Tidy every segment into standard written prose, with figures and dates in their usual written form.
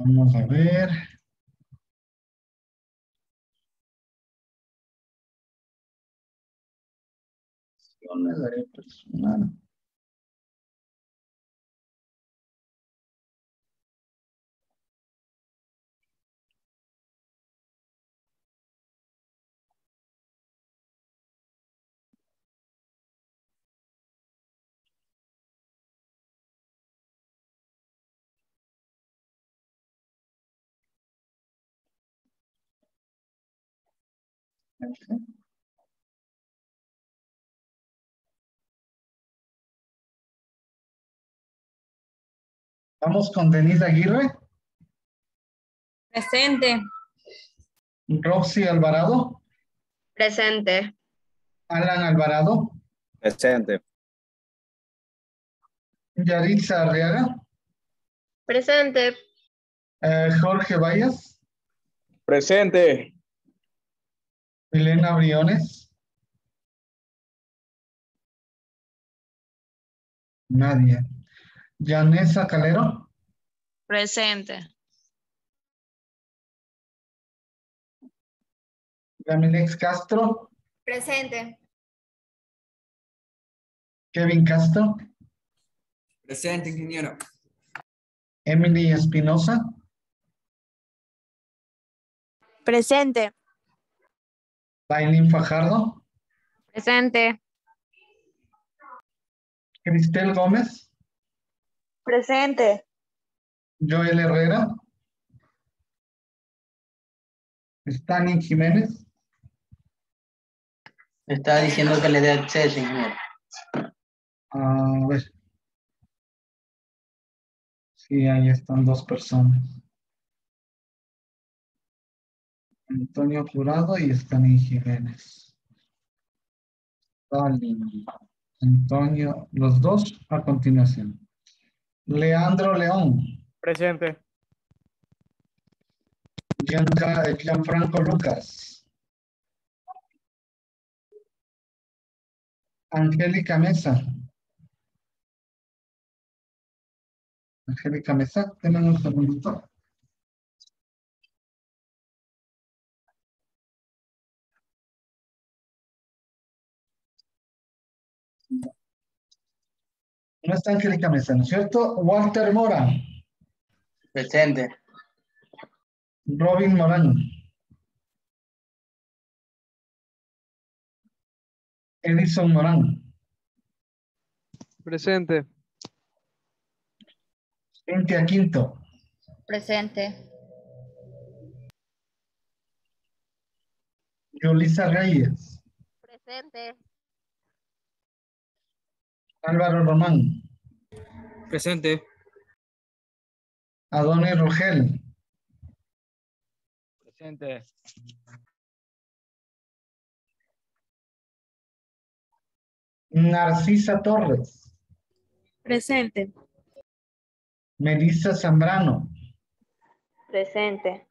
Vamos a ver. Acciones, área personal. Vamos con Denise Aguirre, Presente. Roxy Alvarado, Presente. Alan Alvarado, Presente. Yaritza Arriaga, Presente. Jorge Vallas, Presente. Elena Briones, nadie. Yanesa Calero, Presente. Yamilex Castro, Presente. Kevin Castro, Presente, ingeniero. Emily Espinosa, Presente. Lailin Fajardo, Presente. Cristel Gómez, Presente. Joel Herrera, Stani Jiménez, Me está diciendo que le dé acceso, ingeniero. a ver. Sí, ahí están dos personas. Antonio Jurado y Stani Jiménez. Stalin, Antonio, los dos a continuación. Leandro León, Presente. Gianfranco Lucas, Angélica Mesa. Angélica Mesa, tengan un segundito. No está Angélica Mesa, ¿no es cierto? Walter Mora, Presente. Robin Morán, Edison Morán, Presente. Cintia Quinto, Presente. Yulisa Reyes, Presente. Álvaro Román, Presente. Adonis Rogel, Presente. Narcisa Torres, Presente. Melissa Zambrano. Presente.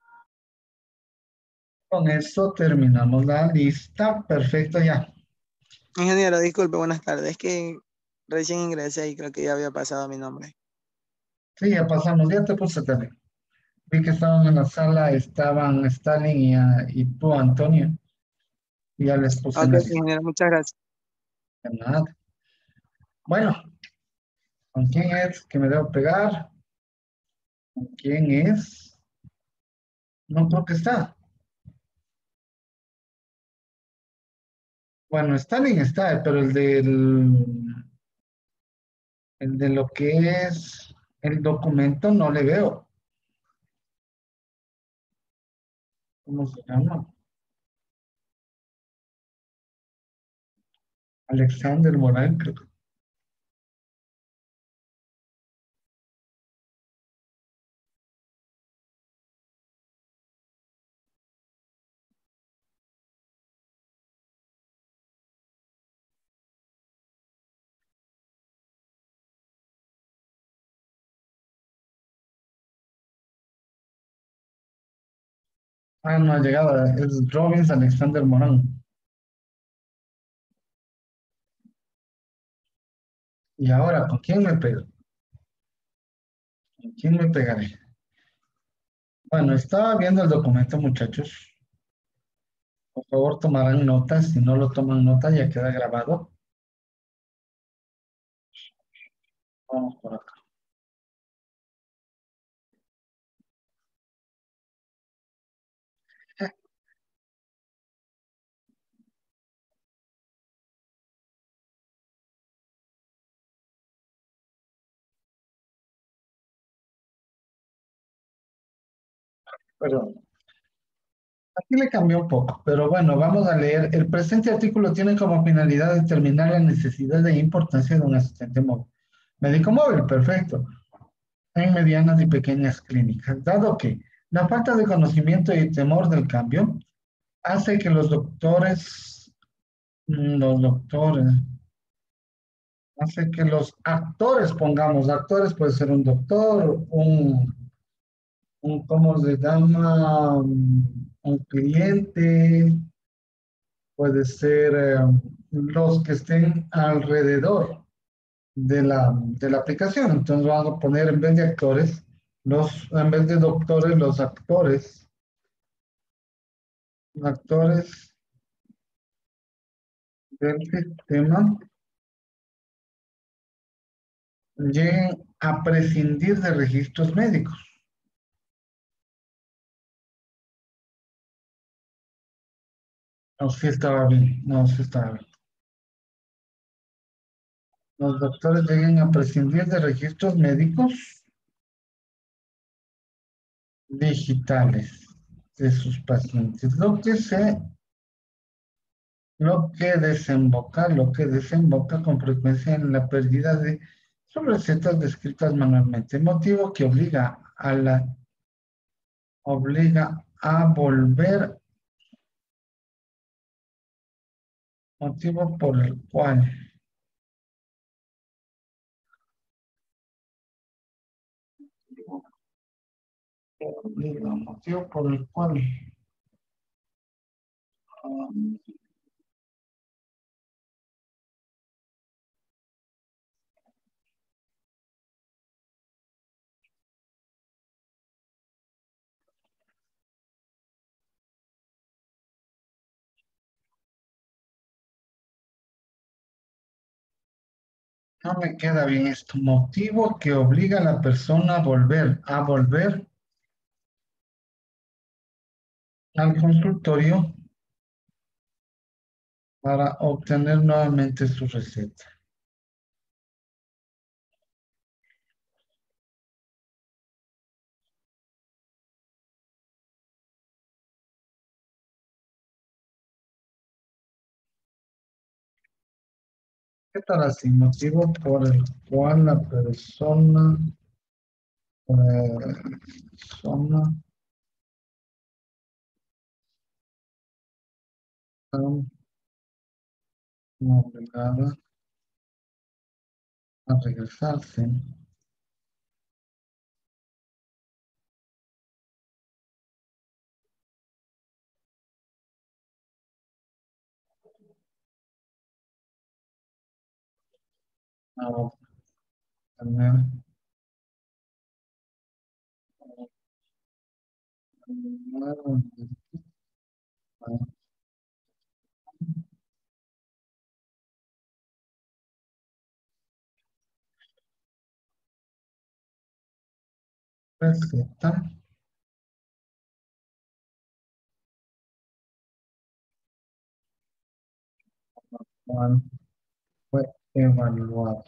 Con eso terminamos la lista. Perfecto, ya. Ingeniero, disculpe, buenas tardes. Es que recién ingresé y creo que ya había pasado mi nombre. Sí, ya pasamos. Ya te puse también. Vi que estaban en la sala, estaban Stalin y tú, Antonio. Y ya les puse en Ok, la lista. ingeniero, muchas gracias. De nada. Bueno, ¿con quién es que me debo pegar? ¿Con quién es? No creo que está. Bueno, Stalin está, pero el de lo que es el documento no le veo. ¿Cómo se llama? Alexander Morán, creo que. Ah, no ha llegado. Es Robbins Alexander Morán. ¿Y ahora con quién me pego? ¿Con quién me pegaré? Bueno, estaba viendo el documento, muchachos. Por favor, tomarán notas. Si no lo toman nota, ya queda grabado. Vamos por acá. Perdón. Aquí le cambié un poco, pero bueno, vamos a leer. El presente artículo tiene como finalidad determinar la necesidad e importancia de un asistente móvil. Médico móvil, perfecto. En medianas y pequeñas clínicas, dado que la falta de conocimiento y temor del cambio hace que los doctores, hace que los actores, pongamos, actores puede ser un doctor, ¿cómo se llama? Un cliente, puede ser los que estén alrededor de la aplicación. Entonces vamos a poner en vez de actores, en vez de doctores, los actores del sistema lleguen a prescindir de registros médicos. No, sí estaba bien, no, sí estaba bien. Los doctores lleguen a prescindir de registros médicos digitales de sus pacientes, lo que desemboca con frecuencia en la pérdida de sus recetas descritas manualmente, motivo que obliga a volver, motivo por el cual motivo por el cual um, no me queda bien esto, motivo que obliga a la persona a volver al consultorio para obtener nuevamente su receta. ¿Qué tal así? Motivo por el cual la persona está obligada a regresarse. A obtener nuevamente la receta cual fue evaluada.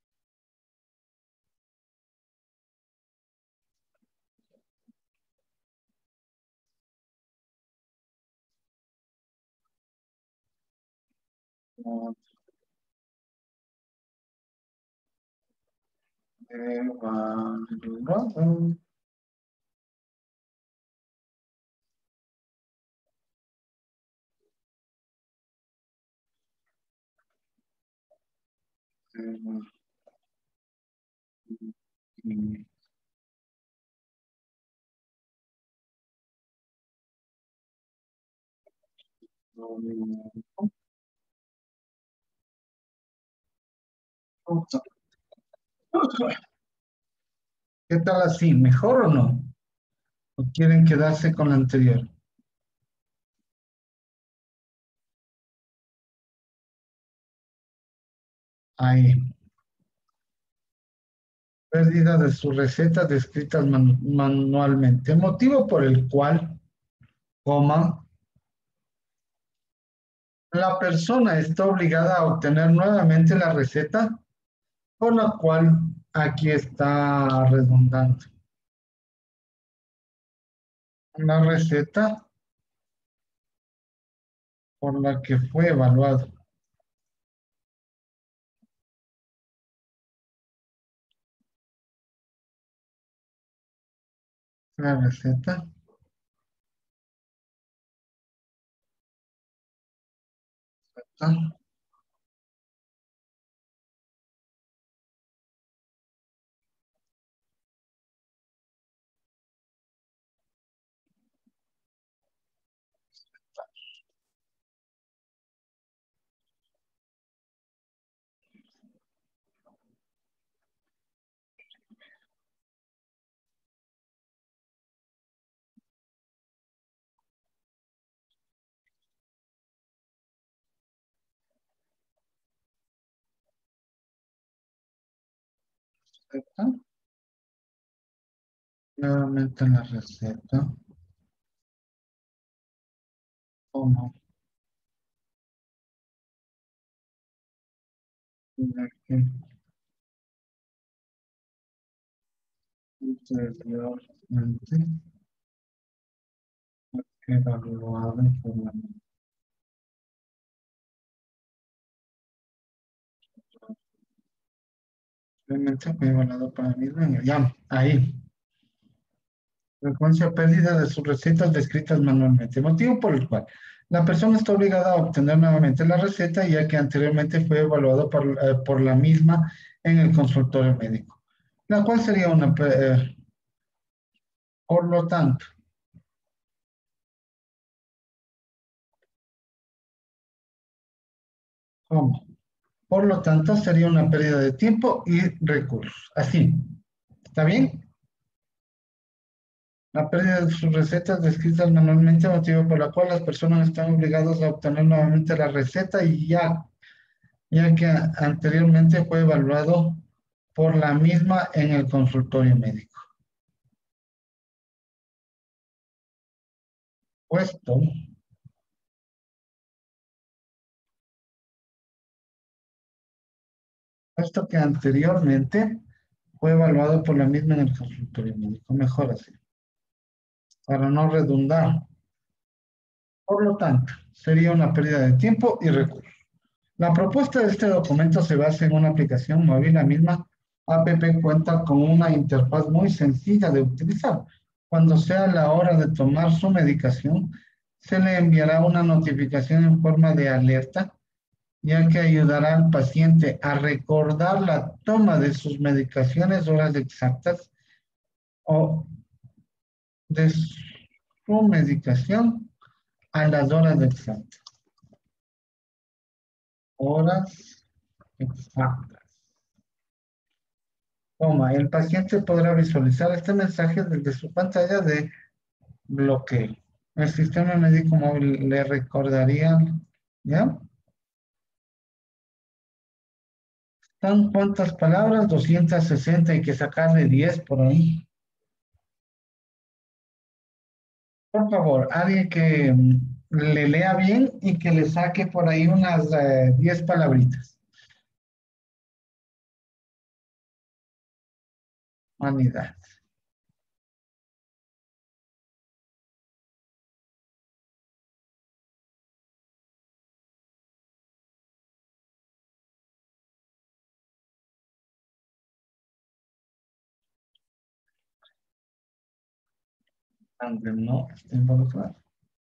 Evaluado. ¿Qué tal así? ¿Mejor o no? ¿O quieren quedarse con la anterior? Ahí. Pérdida de sus recetas descritas manualmente. Motivo por el cual, coma, la persona está obligada a obtener nuevamente la receta, por la cual aquí está redundante. La receta por la que fue evaluado. La receta. Ah, receta. Nuevamente la receta. Como la que anteriormente evaluada por la realmente fue evaluado para mí. Ya, ahí. Frecuencia pérdida de sus recetas descritas manualmente. Motivo por el cual la persona está obligada a obtener nuevamente la receta, ya que anteriormente fue evaluado por la misma en el consultorio médico. La cual sería por lo tanto, ¿cómo? Por lo tanto, sería una pérdida de tiempo y recursos. Así. ¿Está bien? La pérdida de sus recetas descritas manualmente, motivo por la cual las personas están obligadas a obtener nuevamente la receta y ya que anteriormente fue evaluado por la misma en el consultorio médico. Puesto que anteriormente fue evaluado por la misma en el consultorio médico. Mejor así, para no redundar. Por lo tanto, sería una pérdida de tiempo y recursos. La propuesta de este documento se basa en una aplicación móvil. La misma app cuenta con una interfaz muy sencilla de utilizar. Cuando sea la hora de tomar su medicación, se le enviará una notificación en forma de alerta, ya que ayudará al paciente a recordar la toma de sus medicaciones, horas exactas o de su medicación a las horas exactas. Horas exactas. El paciente podrá visualizar este mensaje desde su pantalla de bloqueo. El sistema médico móvil le recordaría, ¿ya? ¿Están cuántas palabras? 260, hay que sacarle 10 por ahí. Por favor, alguien que le lea bien y que le saque por ahí unas 10 palabritas. Humanidad. Aunque no esté involucrado.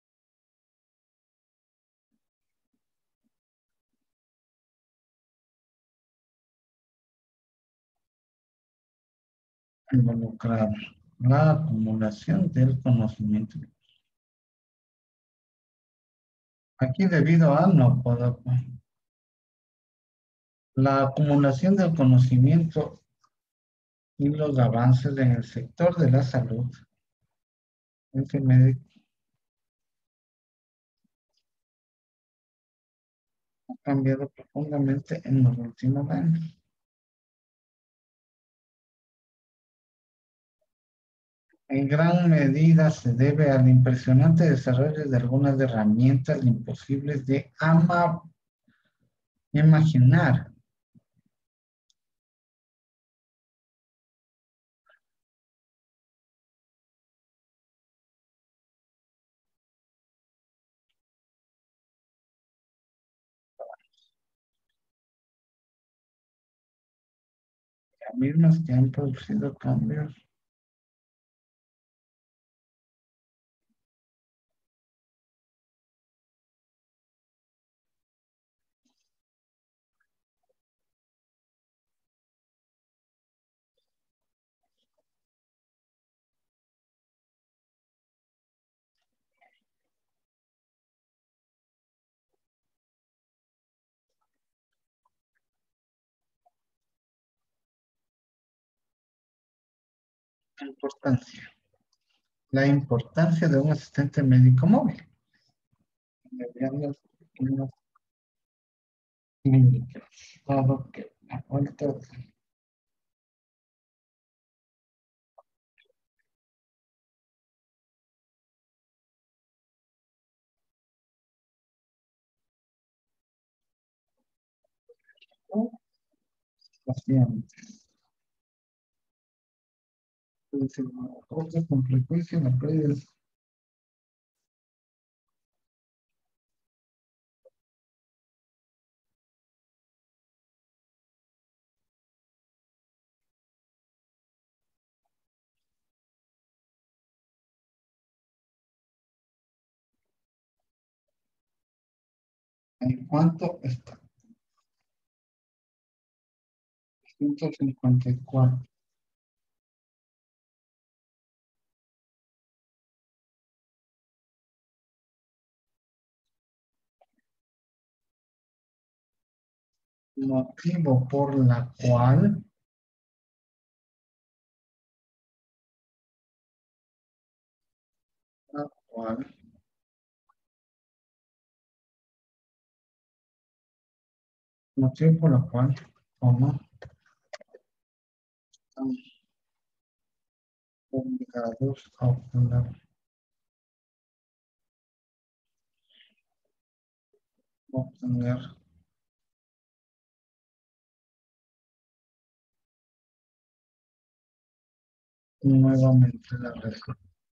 Involucrar la acumulación del conocimiento. Aquí debido a no puedo. La acumulación del conocimiento y los avances en el sector de la salud Ciencia médica ha cambiado profundamente en los últimos años. En gran medida se debe al impresionante desarrollo de algunas herramientas imposibles de imaginar. Las mismas que han producido cambios de importancia. La importancia de un asistente médico móvil. Medianas, pequeñas clínicas. Dado que la vuelta de pacientes. Cosas con frecuencia la pérdida. ¿En cuánto está? 154. Motivo por la cual motivo por la cual, como están obligados a obtener nuevamente la respuesta.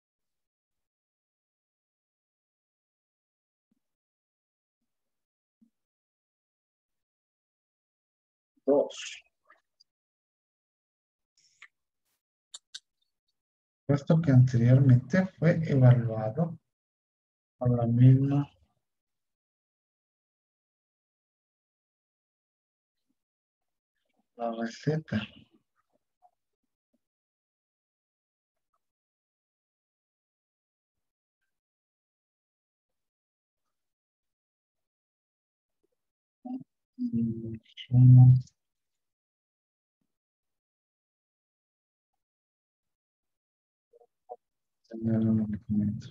2. Puesto que anteriormente fue evaluado por la misma la receta. Insumo tener un medicamento.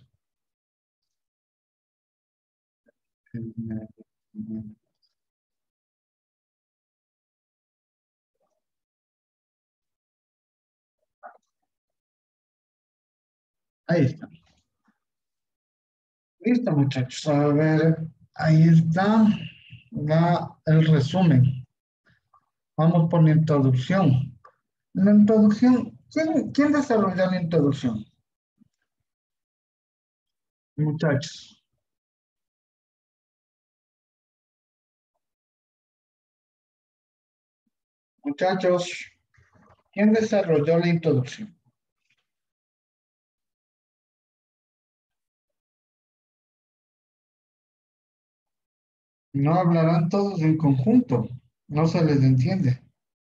Ahí está. Listo, muchachos. A ver, ahí está el resumen. Vamos por la introducción. La introducción, ¿quién desarrolló la introducción? Muchachos. Muchachos, ¿quién desarrolló la introducción? No hablarán todos en conjunto. No se les entiende.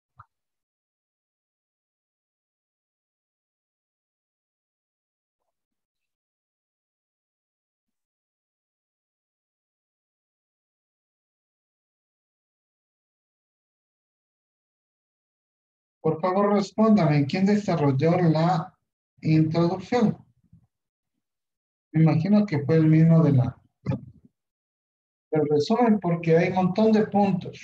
Por favor, respóndame, ¿quién desarrolló la introducción? Me imagino que fue el mismo del resumen porque hay un montón de puntos.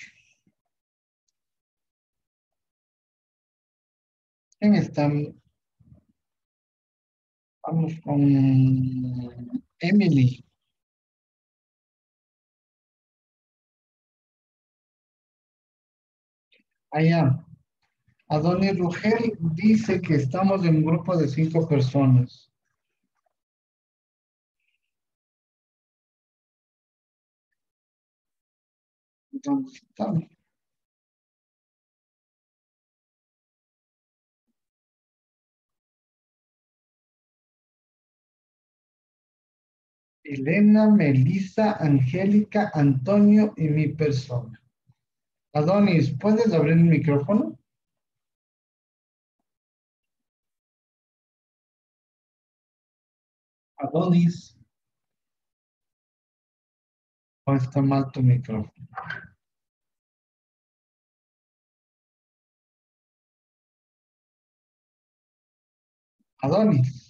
¿Quién está? Vamos con Emily. Allá. Adonis Rugel dice que estamos en un grupo de 5 personas. ¿Dónde estamos? Elena, Melissa, Angélica, Antonio y mi persona. Adonis, ¿puedes abrir el micrófono? Adonis, ¿o está mal tu micrófono? Adonis,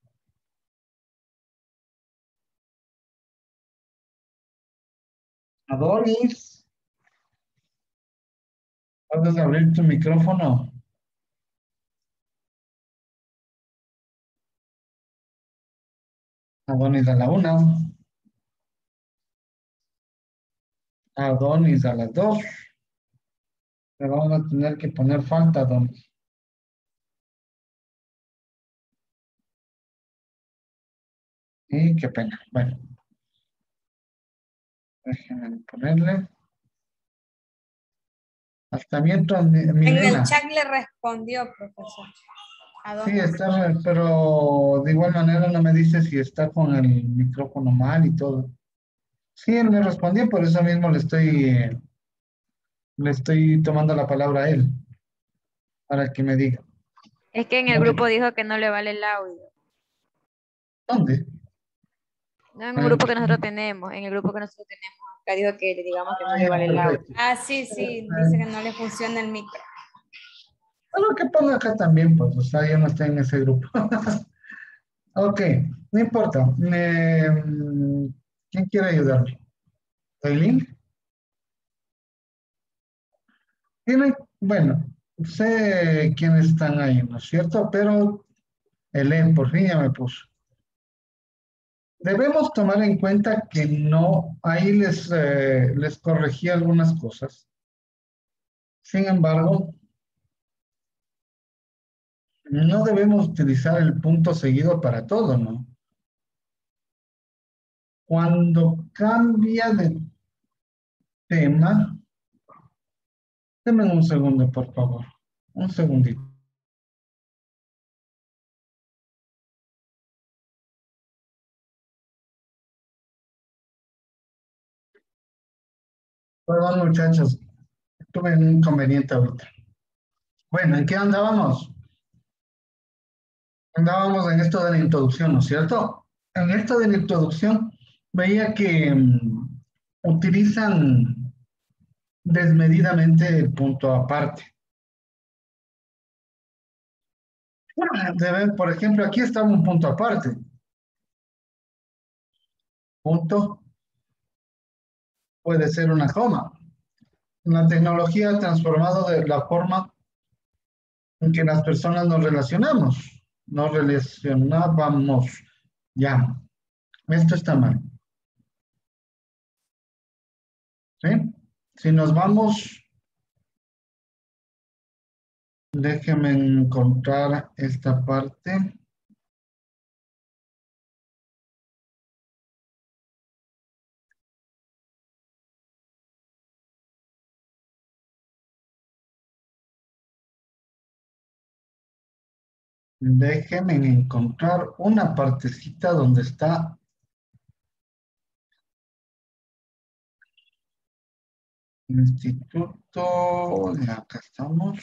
Adonis, ¿puedes abrir tu micrófono? Adonis a la 1, Adonis a las 2. Le vamos a tener que poner falta, Adonis. Y qué pena. Bueno, déjenme ponerle. Hasta mientras, mi En el nena. chat le respondió, profesor. ¿A Sí, dónde? está, pero de igual manera no me dice si está con el micrófono mal y todo. Sí, él me respondió, por eso mismo le estoy tomando la palabra a él, para que me diga. Es que en el ¿Dónde? grupo dijo que no le vale el audio. ¿Dónde? No, en un Ah, grupo que nosotros tenemos, en el grupo que nosotros tenemos, acá dijo que le digamos que no le ya, vale el audio. perfecto. Ah, sí, sí, dice que no le funciona el micro. Lo que ponga acá también, pues, o sea, yo no estoy en ese grupo. Ok, no importa. ¿Quién quiere ayudarme? ¿Eileen? Bueno, sé quiénes están ahí, ¿no es cierto? Pero Helen, por fin ya me puso. Debemos tomar en cuenta que no, ahí les corregí algunas cosas. Sin embargo, no debemos utilizar el punto seguido para todo, ¿no? Cuando cambia de tema, denme un segundo, por favor. Un segundito. Perdón, muchachos, tuve un inconveniente ahorita. Bueno, ¿en qué andábamos? Andábamos en esto de la introducción, ¿no es cierto? En esto de la introducción veía que utilizan desmedidamente el punto aparte. Por ejemplo, aquí está un punto aparte. Punto puede ser una coma. La tecnología ha transformado de la forma en que las personas nos relacionamos. Nos relacionábamos. Ya, esto está mal. ¿Sí? Si nos vamos, déjenme encontrar esta parte. Déjenme encontrar una partecita donde está Instituto. Acá estamos.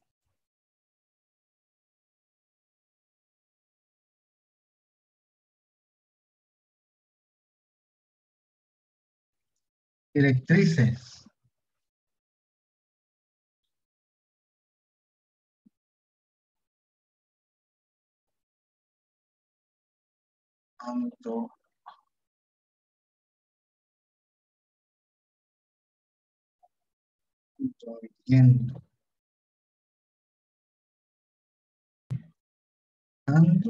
Directrices. ando yendo. Ando.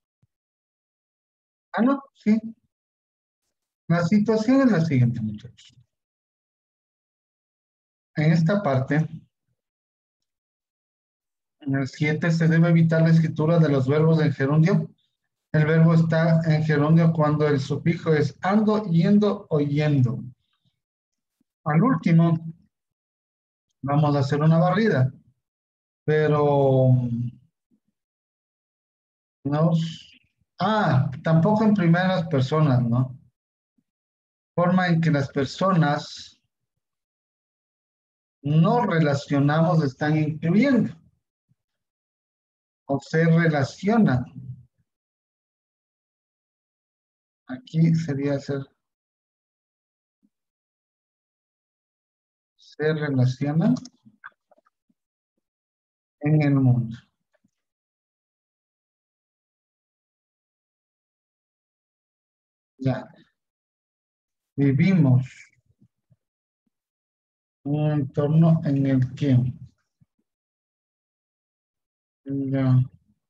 Ah, no, sí. La situación es la siguiente, muchachos. En esta parte, en el 7, se debe evitar la escritura de los verbos en gerundio. El verbo está en gerundio cuando el sufijo es ando, yendo o yendo. Al último, vamos a hacer una barrida, pero tampoco en primeras personas, ¿no? Forma en que las personas no relacionamos están incluyendo o se relacionan. Aquí sería se relacionan en el mundo. Ya. Vivimos un entorno en el que ya,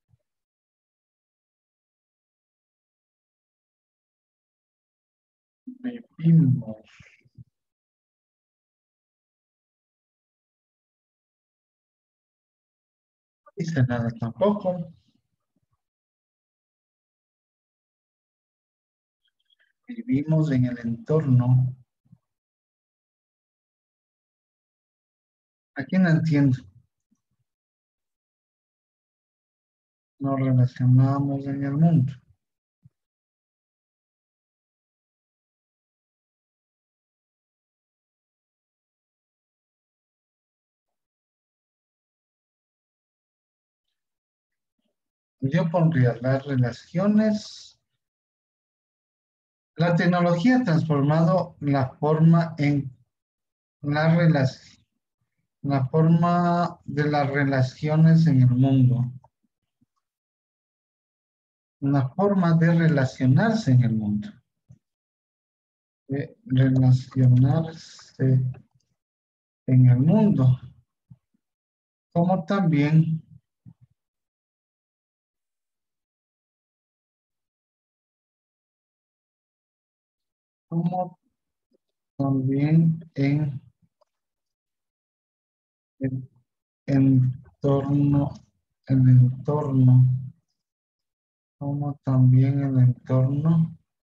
vivimos. No dice nada tampoco. Vivimos en el entorno. Aquí no entiendo. Nos relacionamos en el mundo. Yo pondría las relaciones. La tecnología ha transformado la forma en la relación, la forma de las relaciones en el mundo. Una forma de relacionarse en el mundo. De relacionarse en el mundo. Como también en el entorno, como también el entorno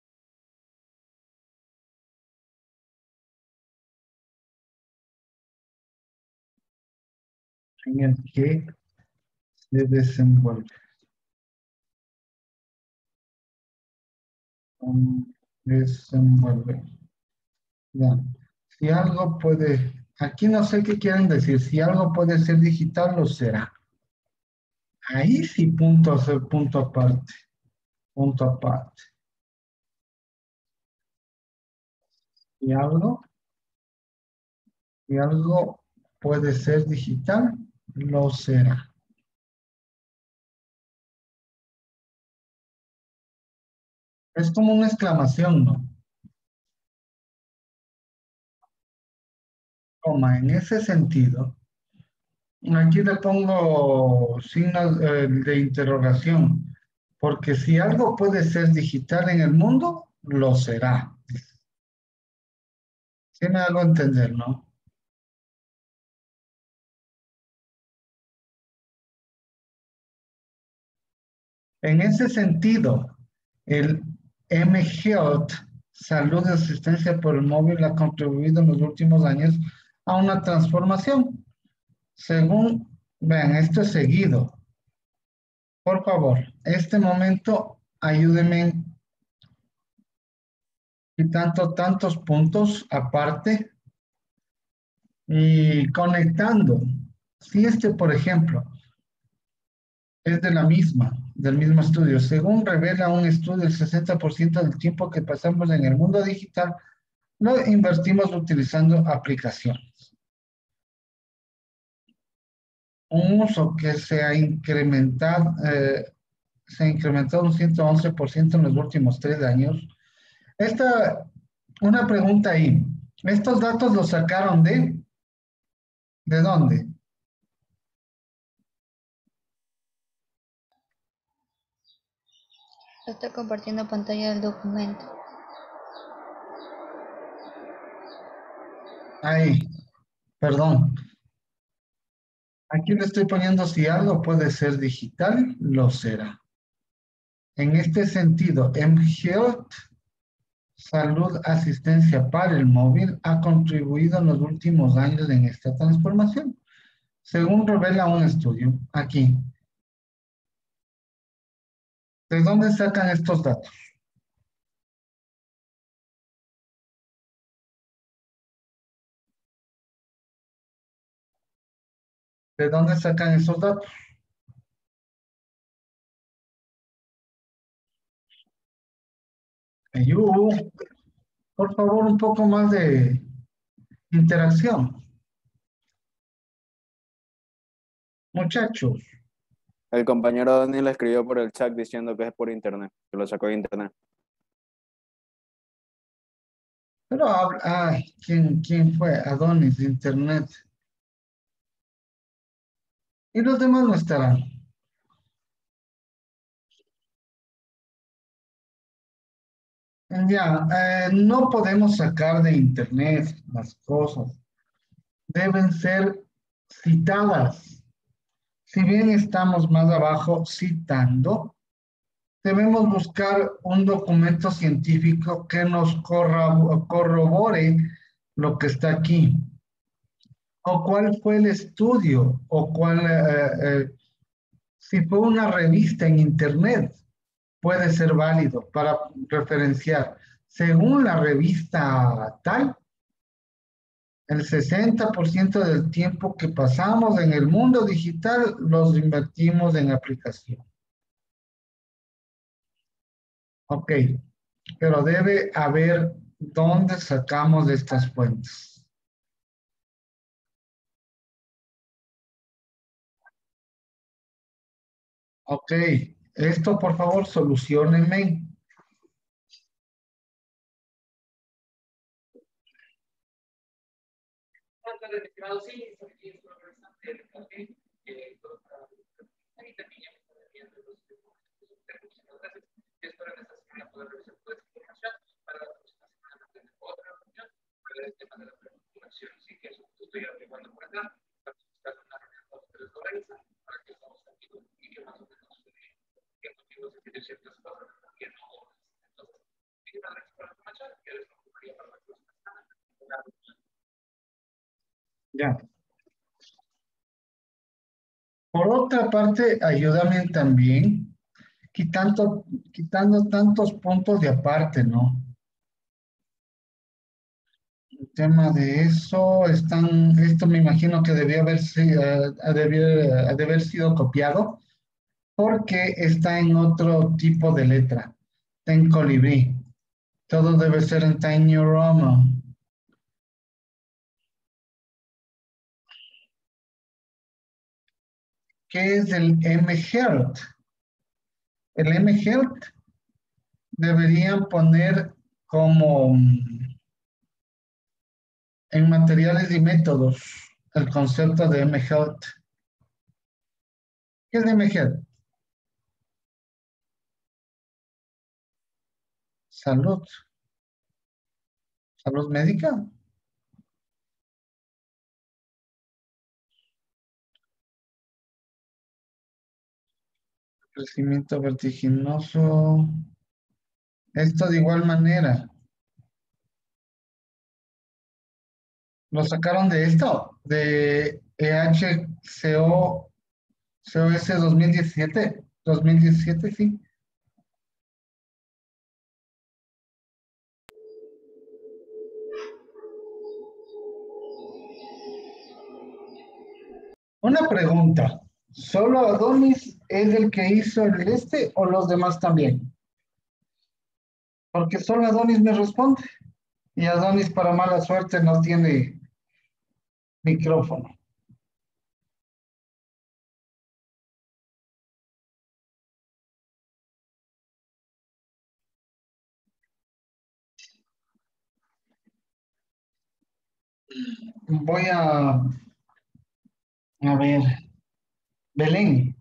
en el que se desenvuelve. Desenvuelve. Ya. Si algo puede, aquí no sé qué quieren decir, si algo puede ser digital, lo será. Ahí sí punto hacer punto aparte. Punto aparte. Si algo puede ser digital, lo será. Es como una exclamación, ¿no? Coma, en ese sentido, aquí le pongo signos de interrogación, porque si algo puede ser digital en el mundo, lo será. Sí me hago entender, ¿no? En ese sentido, el mHealth, Salud y Asistencia por el Móvil, ha contribuido en los últimos años a una transformación. Según, vean, esto es seguido. Por favor, este momento, ayúdenme quitando tantos puntos aparte y conectando. Si este, por ejemplo, es de del mismo estudio. Según revela un estudio, el 60% del tiempo que pasamos en el mundo digital lo invertimos utilizando aplicaciones. Un uso que se ha incrementado, se incrementó un 111% en los últimos 3 años. Una pregunta ahí. ¿Estos datos los sacaron de dónde? Estoy compartiendo pantalla del documento. Ahí, perdón. Aquí le estoy poniendo si algo puede ser digital, lo será. En este sentido, mHealth, Salud Asistencia para el Móvil, ha contribuido en los últimos años en esta transformación, según revela un estudio. Aquí. ¿De dónde sacan estos datos? ¿De dónde sacan esos datos? Por favor, un poco más de interacción. Muchachos, El compañero Dani le escribió por el chat diciendo que es por internet, que lo sacó de internet. pero ay, ¿quién fue? Adonis de Internet. Y los demás no estarán. Ya, no podemos sacar de Internet las cosas. Deben ser citadas. Si bien estamos más abajo citando, debemos buscar un documento científico que nos corrobore lo que está aquí. O cuál fue el estudio, o si fue una revista en Internet, puede ser válido para referenciar. Según la revista tal, el 60% del tiempo que pasamos en el mundo digital los invertimos en aplicación. Ok, pero debe haber dónde sacamos de estas fuentes. Ok, esto por favor solucionenme. Ya. Por otra parte, ayúdame también, quitando tantos puntos de aparte, ¿no? El tema de eso, esto me imagino que debió ha de haber sido copiado, porque está en otro tipo de letra, está en colibrí. Todo debe ser en Time New Roman. ¿Qué es el mHealth? El mHealth deberían poner como en materiales y métodos el concepto de mHealth. ¿Qué es mHealth? Salud. Salud médica. Crecimiento vertiginoso. Esto de igual manera. ¿Lo sacaron de esto? De COS 2017. 2017, sí. Una pregunta. ¿Solo Adonis es el que hizo el o los demás también? Porque solo Adonis me responde. Y Adonis, para mala suerte, no tiene micrófono. Voy a ver, Belén,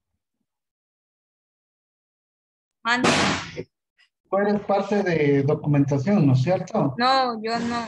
Mande. tú eres parte de documentación, ¿no es cierto? No, yo no.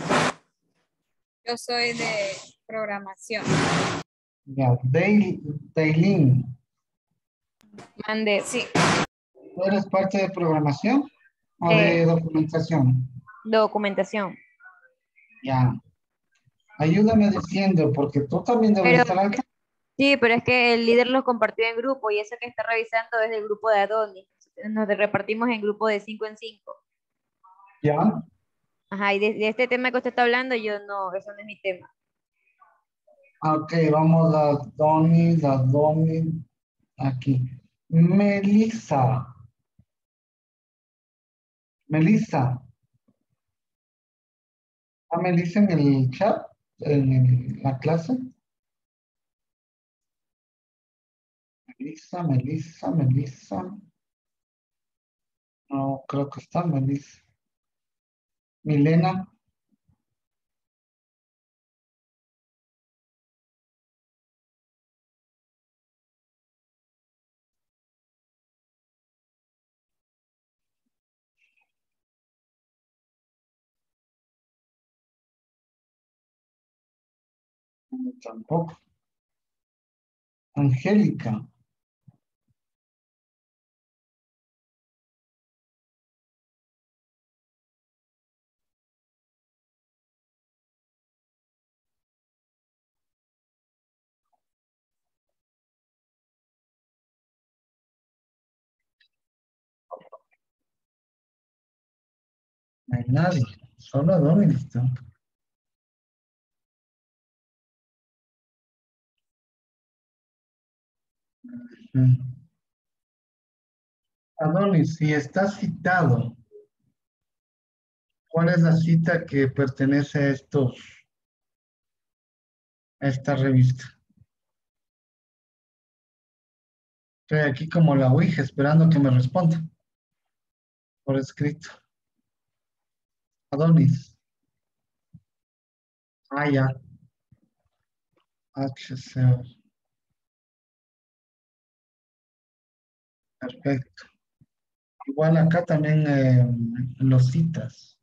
Yo soy de programación. Ya, Daylin, Mande, sí. ¿tú eres parte de programación o Eh, de documentación? Documentación. Ya, ayúdame diciendo, porque tú también debes Pero estar al tanto. sí, pero es que el líder los compartió en grupo y eso que está revisando es el grupo de Adonis. Nos repartimos en grupo de 5 en 5. Ya, Ajá, y de este tema que usted está hablando, yo no, eso no es mi tema. ok, vamos a Donis, aquí. Melissa, ¿está Melissa en el chat, la clase? Melissa. No, creo que está Melissa. Milena, tampoco. Angélica, no hay nadie, solo Donis está. Mm. Adonis, si está citado, ¿cuál es la cita que pertenece a esta revista? Estoy aquí como la Ouija esperando que me responda por escrito. Adonis. Ah, ya. HCO. Perfecto. Igual acá también los citas.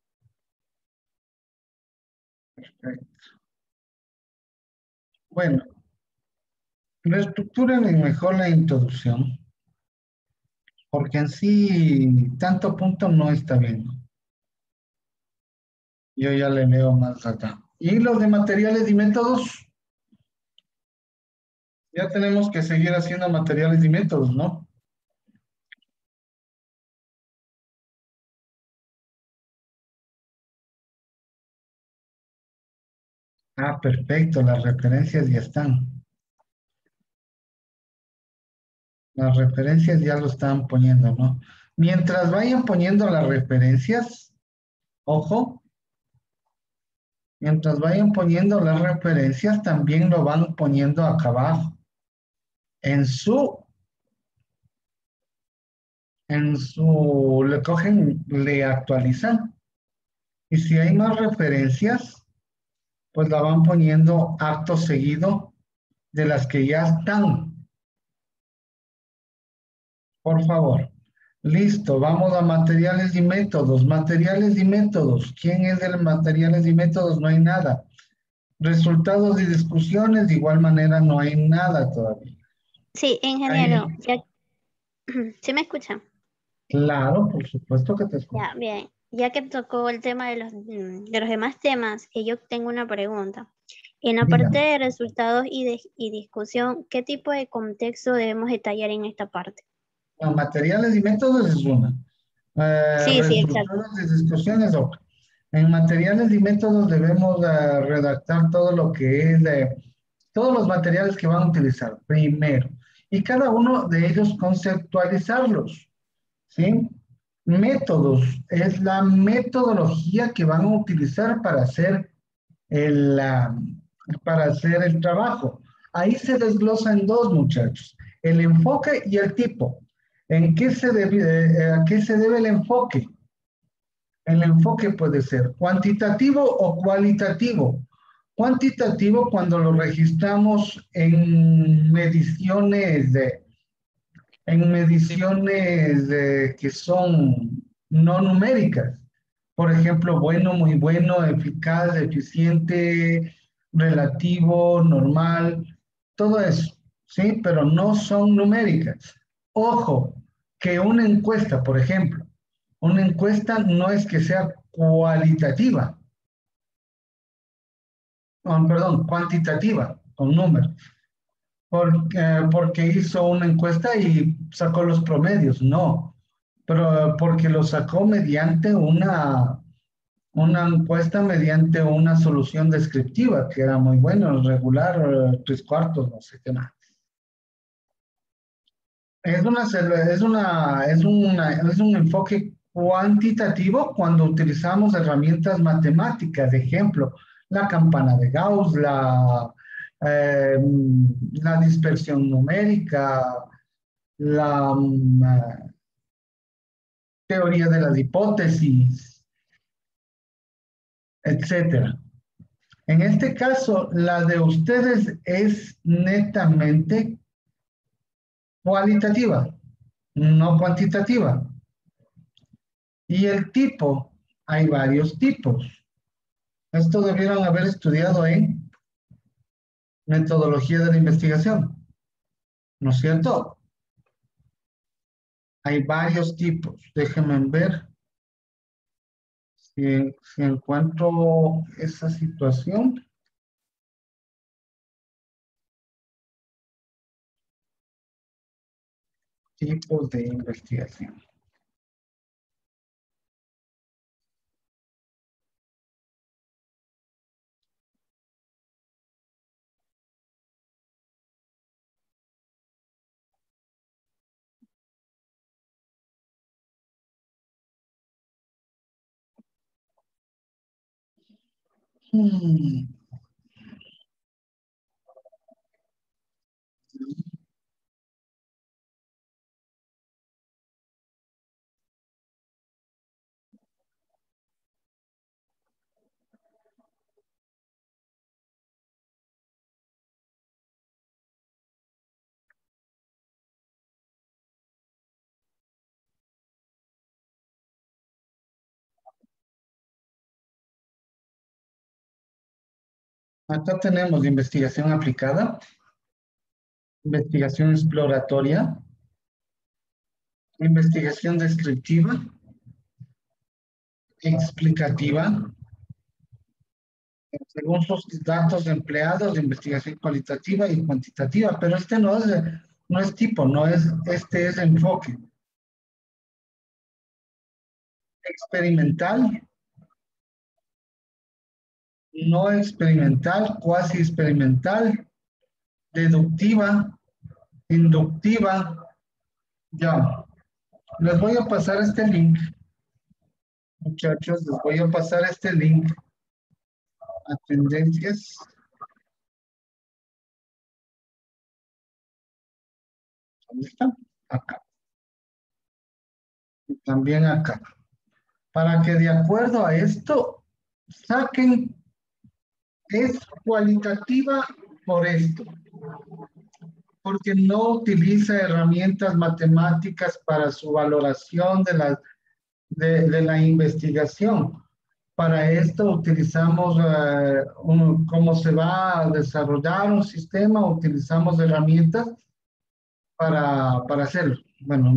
Perfecto. Bueno, reestructuren mejor la introducción, porque en sí tanto punto no está bien. Yo ya le leo más acá. Y los de materiales y métodos, ya tenemos que seguir haciendo materiales y métodos, ¿no? Ah, perfecto, las referencias ya están. Las referencias ya lo están poniendo, ¿no? Mientras vayan poniendo las referencias, ojo, mientras vayan poniendo las referencias, también lo van poniendo acá abajo. Le cogen, le actualizan. Y si hay más referencias, pues la van poniendo acto seguido de las que ya están. Por favor. Listo, vamos a materiales y métodos. Materiales y métodos. ¿Quién es de materiales y métodos? No hay nada. Resultados y discusiones, de igual manera no hay nada todavía. Sí, ingeniero, Ahí, ya, ¿sí me escucha? claro, por supuesto que te escucho. Ya, bien. Ya que tocó el tema de los demás temas, yo tengo una pregunta. En la parte Dígame. de resultados y discusión, ¿qué tipo de contexto debemos detallar en esta parte? No, materiales y métodos es una. Sí, sí, exacto. Resultados y discusiones otra. En materiales y métodos debemos redactar todo lo que es todos los materiales que van a utilizar primero y cada uno de ellos conceptualizarlos, ¿sí? Métodos es la metodología que van a utilizar el, para hacer el trabajo. Ahí se desglosa en dos, muchachos, el enfoque y el tipo. ¿En qué a qué se debe el enfoque? El enfoque puede ser cuantitativo o cualitativo. Cuantitativo cuando lo registramos en mediciones que son no numéricas. Por ejemplo, bueno, muy bueno, eficaz, eficiente, relativo, normal, todo eso, ¿sí? Pero no son numéricas. Ojo, que una encuesta, por ejemplo, una encuesta no es que sea cualitativa, perdón, cuantitativa, con números, porque hizo una encuesta y sacó los promedios, no, pero porque lo sacó mediante una encuesta, mediante una solución descriptiva, que era muy bueno, regular, 3/4, no sé qué más. Es un enfoque cuantitativo cuando utilizamos herramientas matemáticas, de ejemplo, la campana de Gauss, eh, la dispersión numérica, la teoría de las hipótesis, etcétera. En este caso, la de ustedes es netamente cualitativa, no cuantitativa. Y el tipo, hay varios tipos. Esto debieron haber estudiado en metodología de la investigación, ¿no es cierto? Hay varios tipos. Déjenme ver si encuentro esa situación. Tipos de investigación. Hmm. Acá tenemos investigación aplicada, investigación exploratoria, investigación descriptiva, explicativa, según sus datos empleados de investigación cualitativa y cuantitativa, pero este no es tipo, este es enfoque. Experimental, no experimental, cuasi experimental, deductiva, inductiva. Ya, les voy a pasar este link, muchachos, les voy a pasar este link a tendencias. ¿Dónde está? Acá. Y también acá. Para que de acuerdo a esto saquen, es cualitativa por esto, porque no utiliza herramientas matemáticas para su valoración de la investigación. Para esto utilizamos cómo se va a desarrollar un sistema, utilizamos herramientas para hacerlo. Bueno,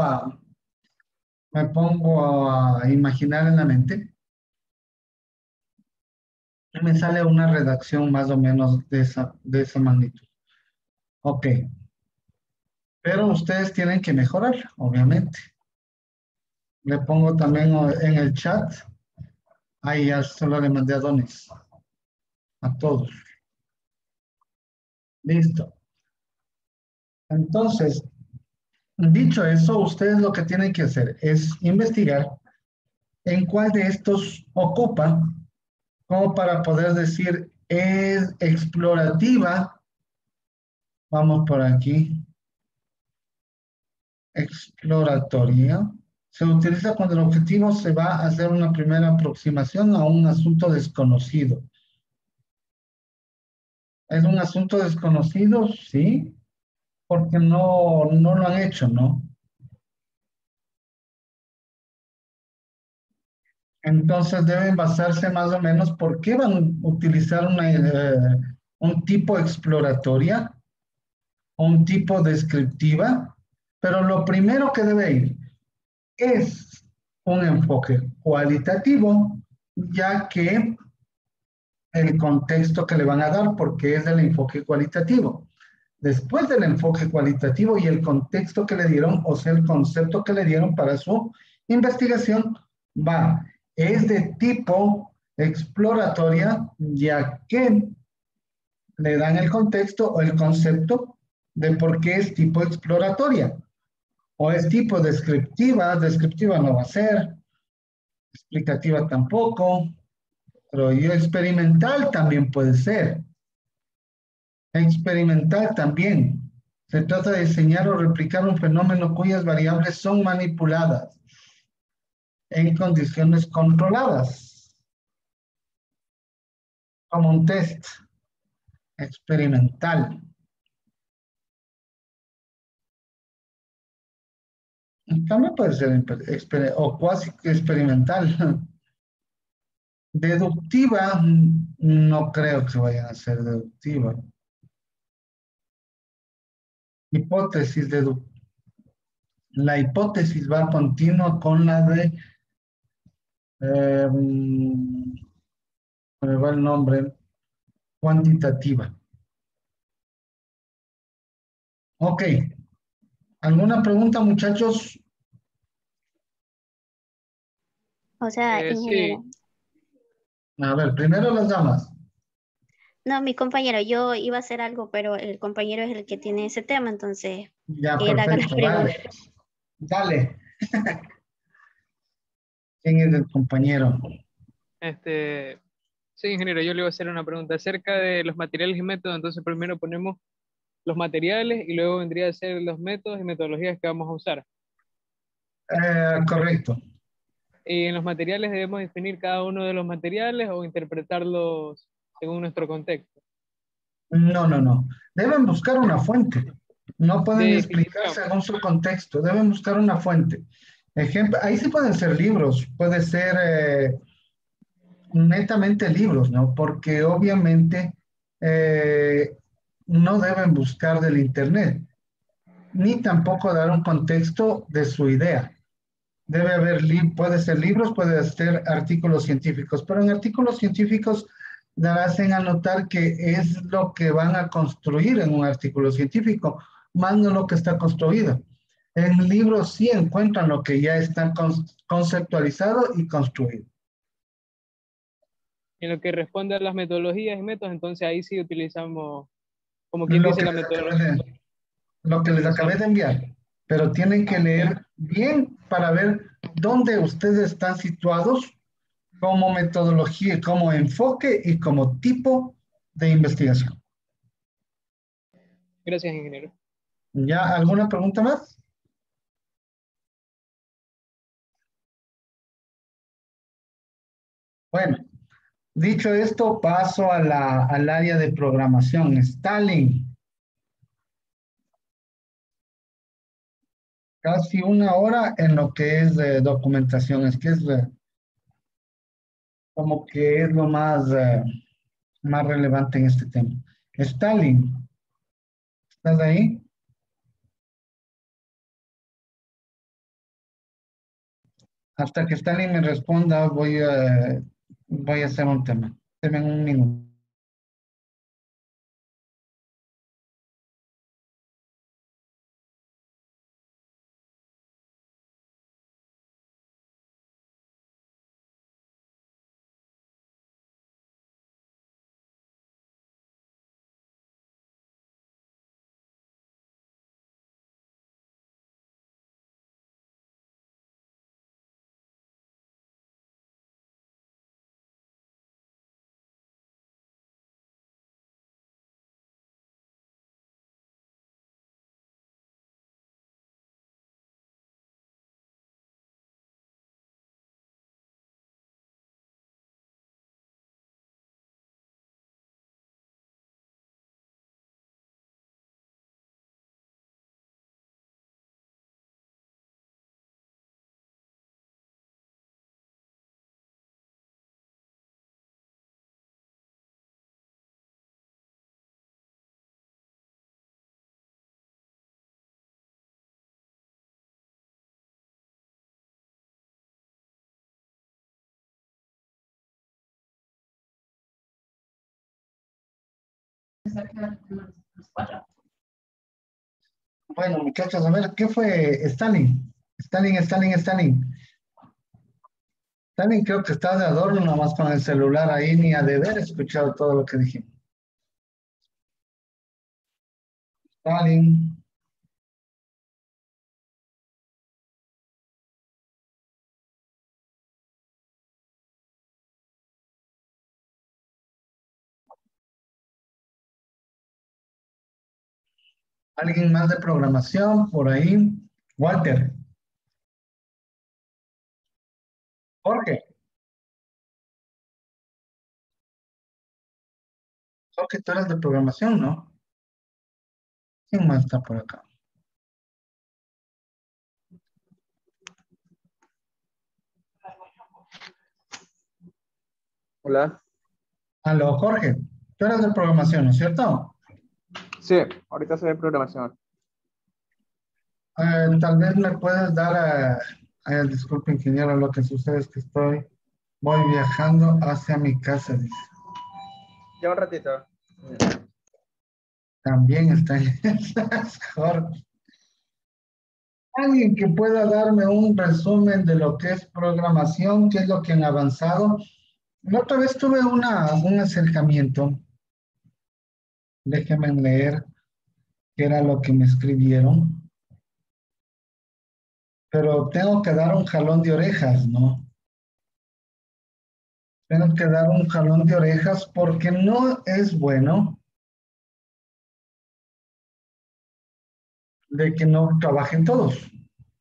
me pongo a imaginar en la mente y me sale una redacción más o menos de esa magnitud. Ok. Pero ustedes tienen que mejorar, obviamente. Le pongo también en el chat. Ahí ya solo le mandé a Donis. A todos. Listo. Entonces, dicho eso, ustedes lo que tienen que hacer es investigar en cuál de estos ocupa, como para poder decir, es explorativa. Vamos por aquí. Exploratoria. Se utiliza cuando el objetivo se va a hacer una primera aproximación a un asunto desconocido. ¿Es un asunto desconocido? Sí, porque no lo han hecho, ¿no? Entonces deben basarse más o menos por qué van a utilizar un tipo exploratoria, un tipo descriptiva, pero lo primero que debe ir es un enfoque cualitativo, ya que el contexto que le van a dar, porque es el enfoque cualitativo. Después del enfoque cualitativo y el contexto que le dieron, o sea, el concepto que le dieron para su investigación, va, es de tipo exploratoria, ya que le dan el contexto o el concepto de por qué es tipo exploratoria. O es tipo descriptiva, descriptiva no va a ser, explicativa tampoco, pero yo experimental también puede ser. Experimental también. Se trata de diseñar o replicar un fenómeno cuyas variables son manipuladas en condiciones controladas, como un test experimental. También puede ser o cuasi experimental. Deductiva, no creo que vayan a ser deductiva. Hipótesis deductiva. La hipótesis va continua con la de, me va el nombre, cuantitativa. Ok. ¿Alguna pregunta, muchachos? O sea, Sí, ingeniero. A ver, primero las damas. No, mi compañero, yo iba a hacer algo, pero el compañero es el que tiene ese tema, entonces Ya, él haga las perfecto, preguntas. dale. Dale. ¿Quién es el compañero? este, sí, ingeniero, yo le voy a hacer una pregunta acerca de los materiales y métodos. Entonces, primero ponemos los materiales y luego vendría a ser los métodos y metodologías que vamos a usar. Correcto. Y en los materiales debemos definir cada uno de los materiales o interpretarlos según nuestro contexto. No. Deben buscar una fuente. No pueden De explicar definición. según su contexto. Deben buscar una fuente. Ejemplo, ahí sí pueden ser libros. Puede ser netamente libros, ¿no? Porque obviamente eh, no deben buscar del internet, ni tampoco dar un contexto de su idea. Debe haber, puede ser libros, puede ser artículos científicos, pero en artículos científicos hacen a notar que es lo que van a construir en un artículo científico, más no lo que está construido. En libros sí encuentran lo que ya está conceptualizado y construido. En lo que responde a las metodologías y métodos, entonces ahí sí utilizamos, como quien Lo dice, que la les acabé metodología. lo que les acabé de enviar, pero tienen que Ok. leer bien para ver dónde ustedes están situados como metodología, como enfoque y como tipo de investigación. Gracias, ingeniero. ¿Ya alguna pregunta más? Bueno, dicho esto, paso a al área de programación. Stalin, casi una hora en lo que es documentación. Es que es como que es lo más relevante en este tema. Stalin, ¿estás ahí? Hasta que Stalin me responda, voy a hacer un tema. Deme un minuto. Bueno, muchachos, a ver, ¿qué fue Stalin? Stalin, creo que está de adorno nomás con el celular ahí, ni ha de haber escuchado todo lo que dijimos. Stalin. ¿Alguien más de programación por ahí? Walter. Jorge. Jorge, tú eres de programación, ¿no? ¿Quién más está por acá? Hola. Aló, Jorge. Tú eres de programación, ¿no es cierto? Sí, ahorita soy de programación. Tal vez me puedes dar, disculpe, ingeniero, lo que sucede es que voy viajando hacia mi casa, dice. Ya un ratito. También está en esas, Jorge. Alguien que pueda darme un resumen de lo que es programación, qué es lo que han avanzado. La otra vez tuve un acercamiento, déjenme leer qué era lo que me escribieron, pero tengo que dar un jalón de orejas, ¿no? Tengo que dar un jalón de orejas porque no es bueno de que no trabajen todos.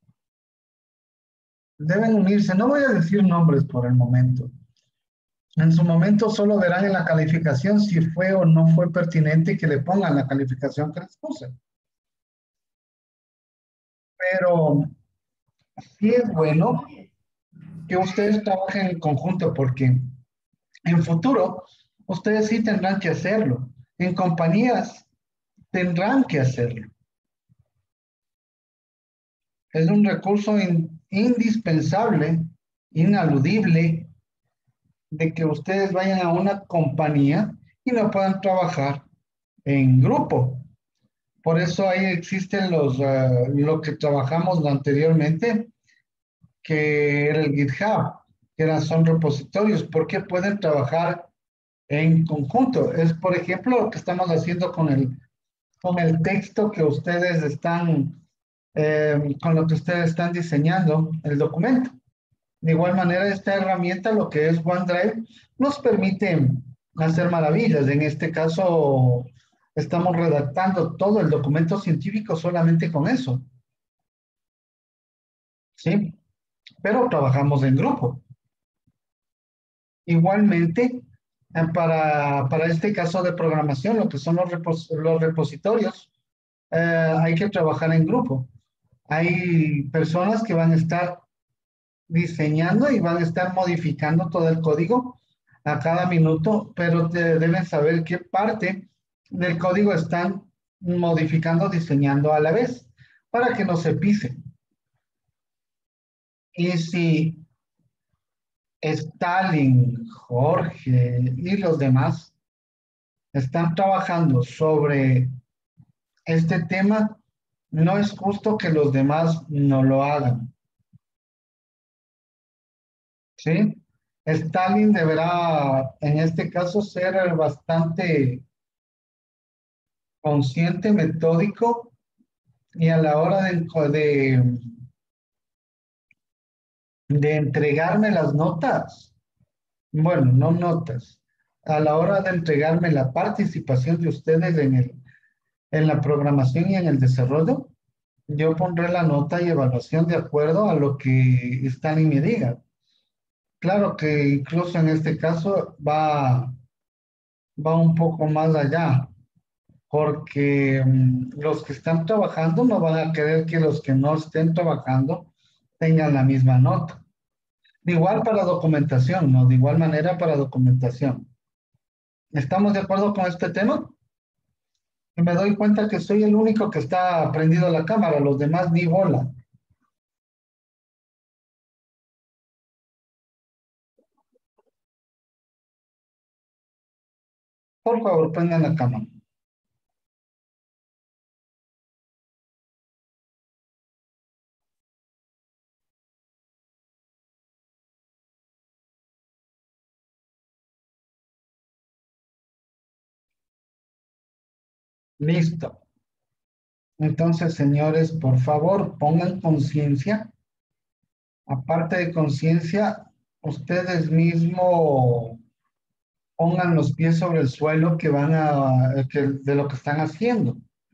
Deben unirse. No voy a decir nombres por el momento. En su momento solo verán en la calificación si fue o no fue pertinente que le pongan la calificación que les puse. Pero sí es bueno que ustedes trabajen en conjunto porque en futuro ustedes sí tendrán que hacerlo. En compañías tendrán que hacerlo. Es un recurso indispensable, inaludible, de que ustedes vayan a una compañía y no puedan trabajar en grupo. Por eso ahí existen lo que trabajamos anteriormente, que era el GitHub, son repositorios, porque pueden trabajar en conjunto. Es, por ejemplo, lo que estamos haciendo con el texto que ustedes están, con lo que ustedes están diseñando el documento. De igual manera, esta herramienta, lo que es OneDrive, nos permite hacer maravillas. En este caso, estamos redactando todo el documento científico solamente con eso, ¿sí? Pero trabajamos en grupo. Igualmente, para este caso de programación, lo que son los repositorios, hay que trabajar en grupo. Hay personas que van a estar diseñando y van a estar modificando todo el código a cada minuto, pero deben saber qué parte del código están modificando, diseñando a la vez, para que no se pise. Y si Stalin, Jorge y los demás están trabajando sobre este tema, no es justo que los demás no lo hagan, ¿sí? Stalin deberá, en este caso, ser bastante consciente, metódico, y a la hora de entregarme las notas, bueno, no notas, a la hora de entregarme la participación de ustedes en la programación y en el desarrollo, yo pondré la nota y evaluación de acuerdo a lo que Stalin me diga. Claro que incluso en este caso va un poco más allá, porque los que están trabajando no van a querer que los que no estén trabajando tengan la misma nota. De igual para documentación, ¿no? De igual manera para documentación. ¿Estamos de acuerdo con este tema? Y me doy cuenta que soy el único que está prendido la cámara, los demás ni bola. Por favor, prendan la cámara. Listo. Entonces, señores, por favor, pongan conciencia. Aparte de conciencia, ustedes mismos pongan los pies sobre el suelo de lo que están haciendo.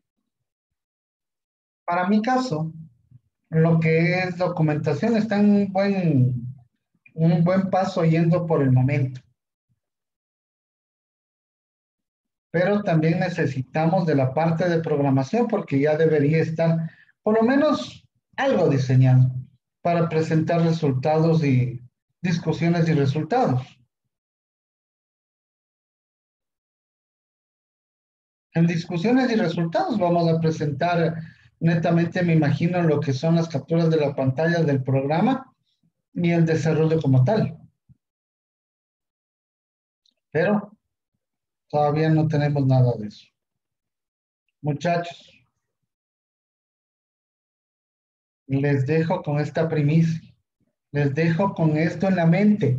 Para mi caso, lo que es documentación está en un buen paso yendo por el momento. Pero también necesitamos de la parte de programación porque ya debería estar por lo menos algo diseñado para presentar resultados y discusiones y resultados. En discusiones y resultados vamos a presentar netamente, me imagino, lo que son las capturas de la pantalla del programa y el desarrollo como tal. Pero todavía no tenemos nada de eso. Muchachos, les dejo con esta primicia. Les dejo con esto en la mente.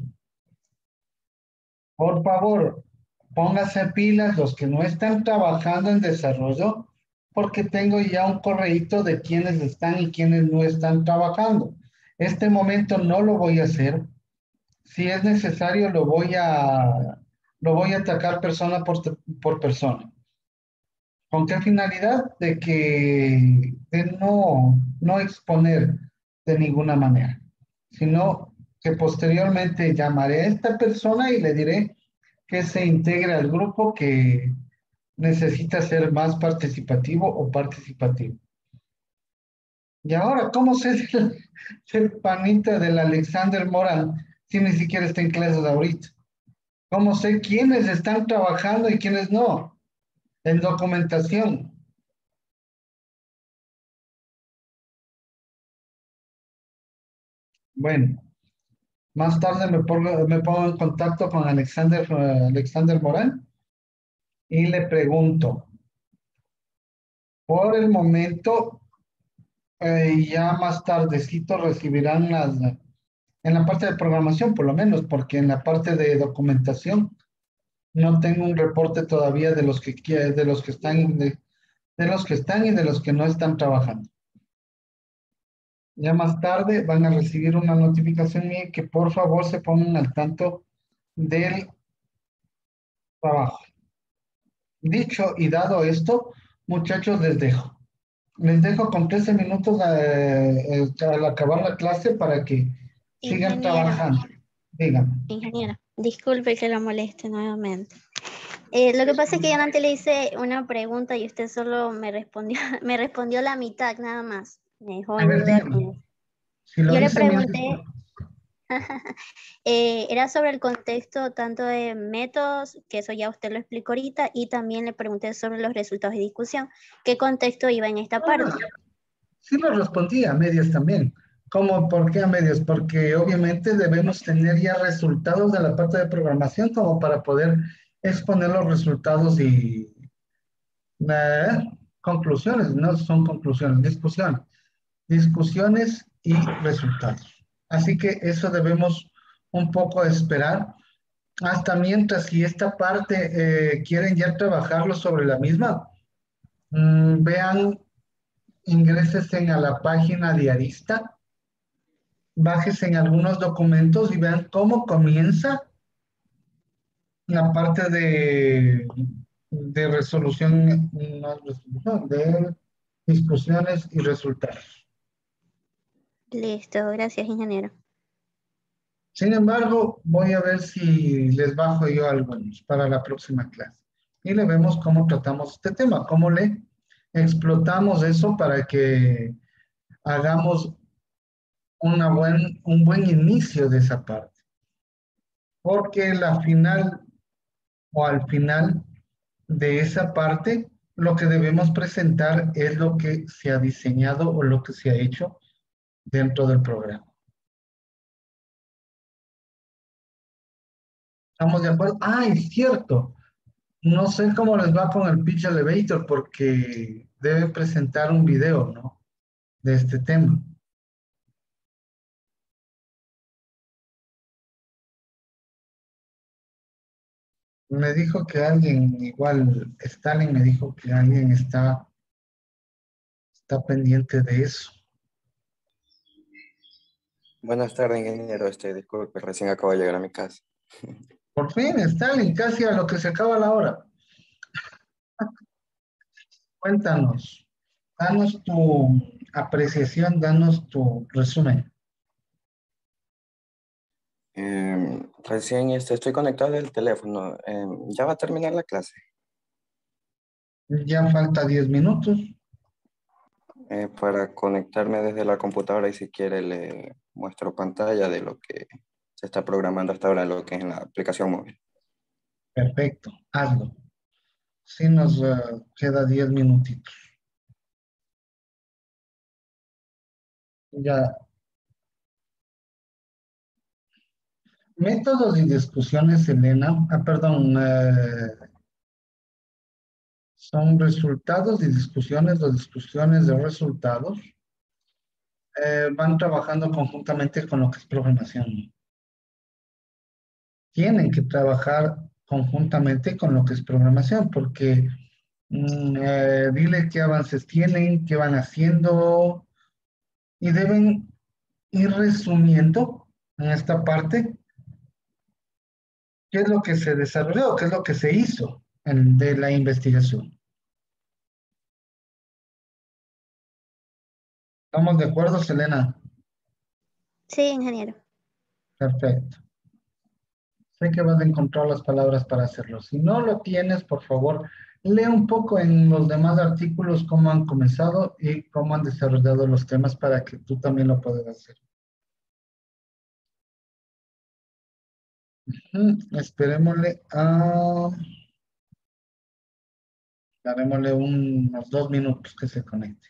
Por favor, pónganse pilas los que no están trabajando en desarrollo, porque tengo ya un correíto de quienes están y quienes no están trabajando. Este momento no lo voy a hacer. Si es necesario, lo voy a atacar persona por persona. ¿Con qué finalidad? De no exponer de ninguna manera, sino que posteriormente llamaré a esta persona y le diré que se integre al grupo que necesita ser más participativo o participativo. Y ahora, ¿cómo sé ser panita del Alexander Morán si ni siquiera está en clases ahorita? ¿Cómo sé quiénes están trabajando y quiénes no? En documentación. Bueno, más tarde me pongo en contacto con Alexander Morán y le pregunto. Por el momento, ya más tardecito recibirán en la parte de programación, por lo menos, porque en la parte de documentación no tengo un reporte todavía de los que están, de los que están y de los que no están trabajando. Ya más tarde van a recibir una notificación mía que por favor se pongan al tanto del trabajo. Dicho y dado esto, muchachos, les dejo. Les dejo con 13 minutos al acabar la clase para que sigan Ingeniero, trabajando. Díganme. ingeniero, disculpe que lo moleste nuevamente. Lo que pasa es que yo antes le hice una pregunta y usted solo me respondió, me respondió la mitad nada más. Me dejó A en ver, duda. díganme. Si lo Yo le dice, mil pregunté, disculpas. era sobre el contexto tanto de métodos, que eso ya usted lo explicó ahorita, y también le pregunté sobre los resultados de discusión. ¿Qué contexto iba en esta parte? Sí lo respondí a medias también. ¿Cómo? ¿Por qué a medias? Porque obviamente debemos tener ya resultados de la parte de programación como para poder exponer los resultados y eh, conclusiones, no son conclusiones, discusiones y resultados. Así que eso debemos un poco esperar. Hasta mientras, si esta parte quieren ya trabajarlo sobre la misma, vean, ingresen a la página diarista, bájense en algunos documentos y vean cómo comienza la parte de resolución, no resolución, de discusiones y resultados. Listo, gracias, ingeniero. Sin embargo, voy a ver si les bajo yo algunos para la próxima clase. Y le vemos cómo tratamos este tema, cómo le explotamos eso para que hagamos un buen inicio de esa parte. Porque la final o al final de esa parte, lo que debemos presentar es lo que se ha diseñado o lo que se ha hecho dentro del programa. ¿Estamos de acuerdo? Ah, es cierto. No sé cómo les va con el Pitch Elevator porque debe presentar un video, ¿no? De este tema. Me dijo que alguien, igual Stalin me dijo que alguien está pendiente de eso. Buenas tardes, ingeniero. Disculpe, recién acabo de llegar a mi casa. Por fin, Stalin, casi a lo que se acaba la hora. Cuéntanos, danos tu apreciación, danos tu resumen. Recién estoy conectado al teléfono. ¿Ya va a terminar la clase? Ya falta 10 minutos. Para conectarme desde la computadora y si quiere le muestro pantalla de lo que se está programando hasta ahora, lo que es en la aplicación móvil. Perfecto, hazlo. Sí nos queda 10 minutitos. Ya, métodos y discusiones, Elena. Perdón, son resultados y discusiones o discusiones de resultados. Van trabajando conjuntamente con lo que es programación. Tienen que trabajar conjuntamente con lo que es programación, porque dile qué avances tienen, qué van haciendo, y deben ir resumiendo en esta parte qué es lo que se desarrolló, qué es lo que se hizo de la investigación. ¿Estamos de acuerdo, Selena? Sí, ingeniero. Perfecto. Sé que vas a encontrar las palabras para hacerlo. Si no lo tienes, por favor, lee un poco en los demás artículos cómo han comenzado y cómo han desarrollado los temas para que tú también lo puedas hacer. Esperémosle darémosle unos 2 minutos que se conecte.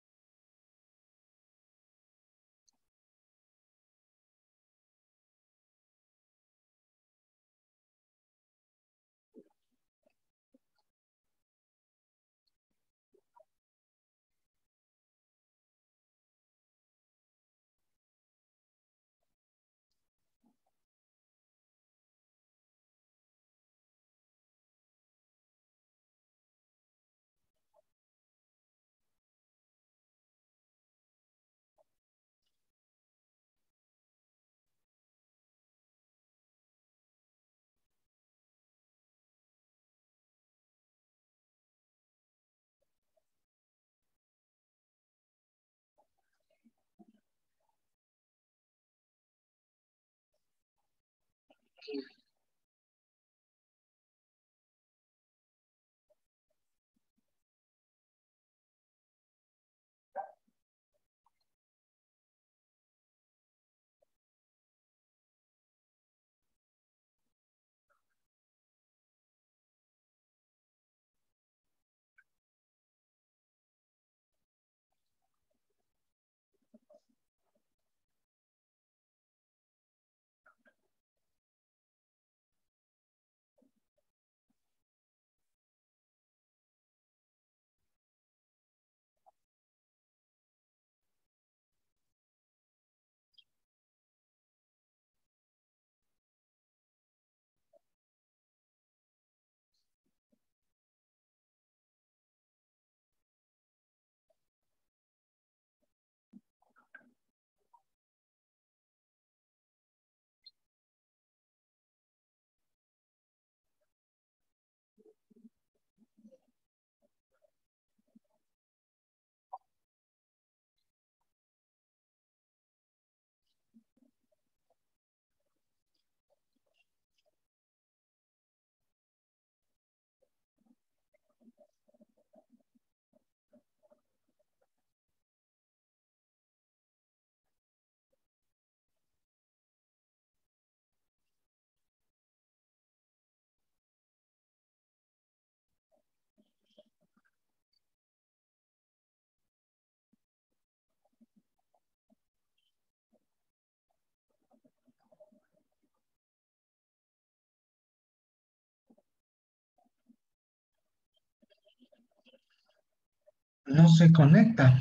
No se conecta.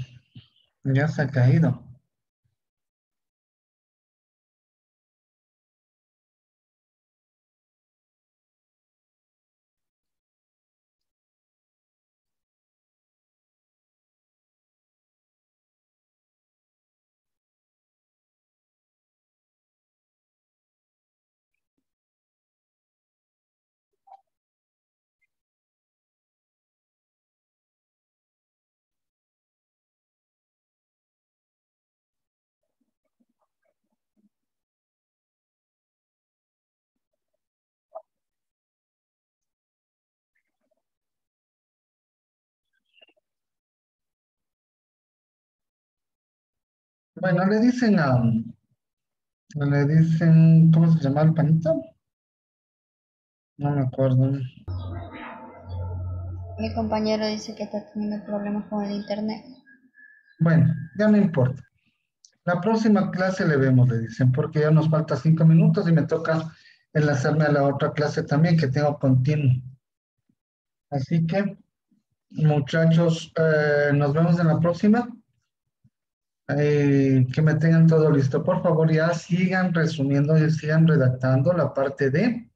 Ya se ha caído. Bueno, le dicen, ¿cómo se llama el panito? No me acuerdo. Mi compañero dice que está teniendo problemas con el internet. Bueno, ya no importa. La próxima clase le vemos, le dicen, porque ya nos falta 5 minutos y me toca enlazarme a la otra clase también que tengo continuo. Así que, muchachos, nos vemos en la próxima. Que me tengan todo listo. Por favor, ya sigan resumiendo y sigan redactando la parte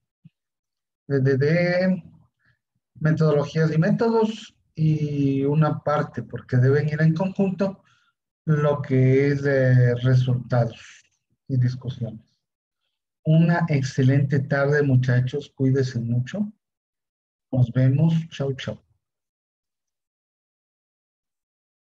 de metodologías y métodos y una parte, porque deben ir en conjunto, lo que es resultados y discusiones. Una excelente tarde, muchachos. Cuídense mucho. Nos vemos. Chau, chau.